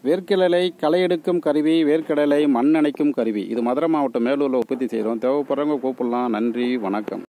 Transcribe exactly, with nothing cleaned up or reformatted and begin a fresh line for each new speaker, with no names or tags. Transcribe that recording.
வேர்க்கடலை களை எடுக்கும் கருவி, வேர்க்கடலை மண் அணைக்கும் கருவி. இது மதுரை மாவட்டம் மேலூரில் உற்பத்தி செய்கிறோம். தேவைப்படுறவங்க கூப்பிடலாம். நன்றி, வணக்கம்.